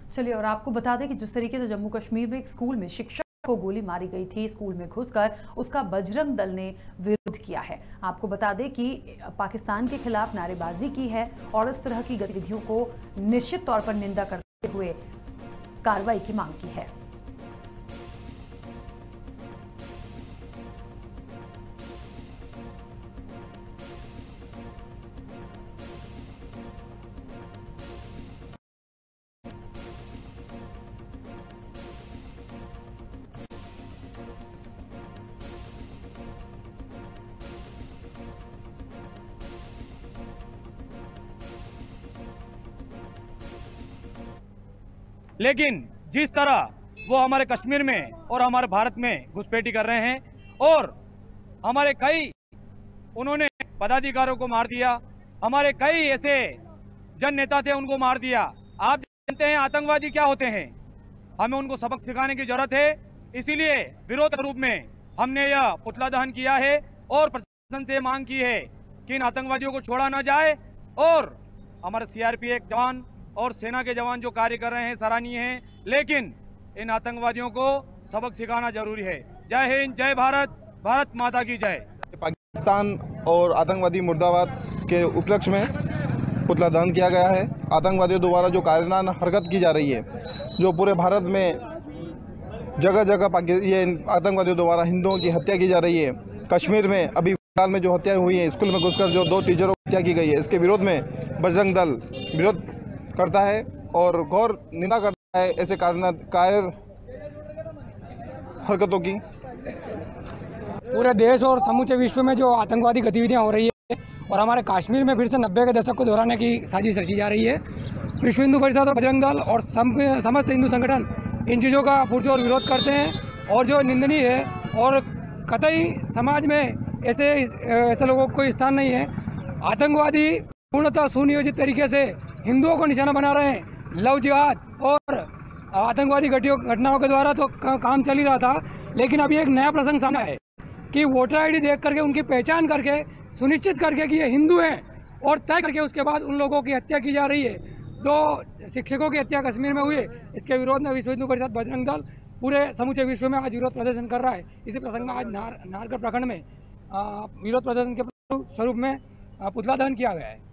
चलिए, और आपको बता दें कि जिस तरीके से जम्मू कश्मीर में एक स्कूल में शिक्षक को गोली मारी गई थी, स्कूल में घुसकर उसका बजरंग दल ने विरोध किया है। आपको बता दें कि पाकिस्तान के खिलाफ नारेबाजी की है और इस तरह की गतिविधियों को निश्चित तौर पर निंदा करते हुए कार्रवाई की मांग की है। लेकिन जिस तरह वो हमारे कश्मीर में और हमारे भारत में घुसपैठी कर रहे हैं और हमारे कई उन्होंने पदाधिकारियों को मार दिया, हमारे कई ऐसे जन नेता थे उनको मार दिया। आप जानते हैं आतंकवादी क्या होते हैं, हमें उनको सबक सिखाने की जरूरत है। इसीलिए विरोध स्वरूप में हमने यह पुतला दहन किया है और प्रशासन से मांग की है कि इन आतंकवादियों को छोड़ा न जाए और हमारे सीआरपीएफ जवान और सेना के जवान जो कार्य कर रहे हैं सराहनीय हैं, लेकिन इन आतंकवादियों को सबक सिखाना जरूरी है। जय हिंद, जय भारत, भारत माता की जय। पाकिस्तान और आतंकवादी मुर्दाबाद के उपलक्ष्य में पुतला दहन किया गया है। आतंकवादियों द्वारा जो कायराना हरकत की जा रही है, जो पूरे भारत में जगह जगह ये आतंकवादियों द्वारा हिंदुओं की हत्या की जा रही है। कश्मीर में अभी फिलहाल में जो हत्याएं हुई हैं, स्कूल में घुसकर जो 2 टीचरों की हत्या की गई है, इसके विरोध में बजरंग दल विरोध करता है और घोर निंदा करता है ऐसे कायर हरकतों की। पूरे देश और समूचे विश्व में जो आतंकवादी गतिविधियां हो रही है और हमारे कश्मीर में फिर से 90 के दशक को दोहराने की साजिश रची जा रही है, विश्व हिंदू परिषद और बजरंग दल और समस्त हिंदू संगठन इन चीज़ों का पुरजोर विरोध करते हैं और जो निंदनीय है और कतई समाज में ऐसे लोगों को कोई स्थान नहीं है। आतंकवादी पूर्णतः सुनियोजित तरीके से हिंदुओं को निशाना बना रहे हैं। लव जिहाद और आतंकवादी घटनाओं के द्वारा तो काम चल ही रहा था, लेकिन अभी एक नया प्रसंग सामने है कि वोटर आईडी देख करके उनकी पहचान करके सुनिश्चित करके कि ये हिंदू हैं और तय करके उसके बाद उन लोगों की हत्या की जा रही है। 2 शिक्षकों की हत्या कश्मीर में हुई है। इसके विरोध में विश्व हिंदू परिषद बजरंग दल पूरे समूचे विश्व में आज विरोध प्रदर्शन कर रहा है। इसी प्रसंग में आज नाहरगढ़ प्रखंड में विरोध प्रदर्शन के स्वरूप में पुतला दहन किया गया है।